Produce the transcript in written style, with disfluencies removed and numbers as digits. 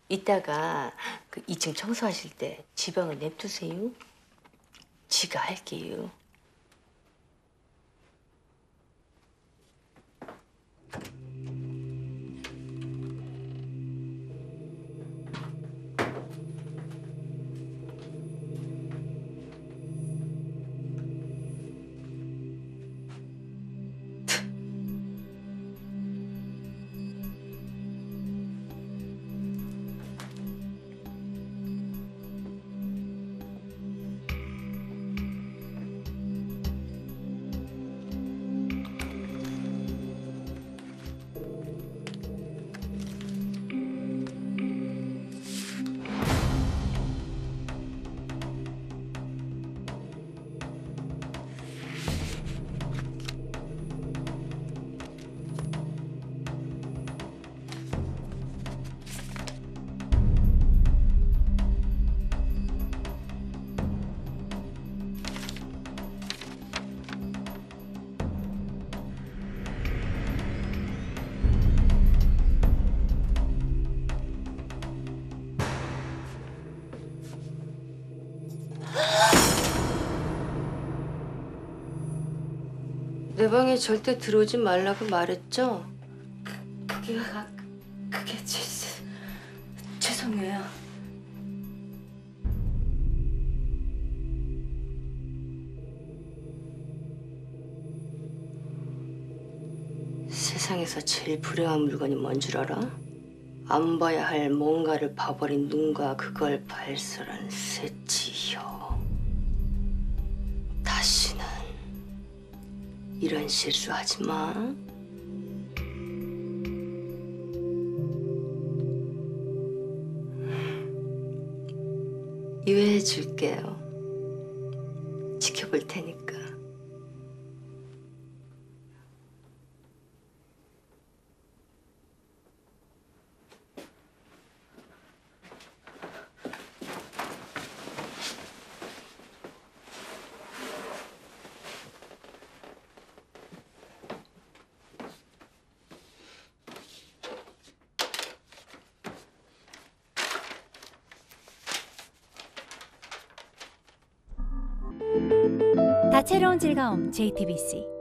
이따가 그 2층 청소하실 때 지방을 냅두세요. 지가 할게요. 내 방에 절대 들어오지 말라고 말했죠? 그게 죄송해요. 세상에서 제일 불행한 물건이 뭔 줄 알아? 안 봐야 할 뭔가를 봐버린 눈과 그걸 발설한 새치혀. 다시는 이런 실수 하지 마. 이해해 줄게요. 지켜볼 테니까. 다채로운 즐거움 JTBC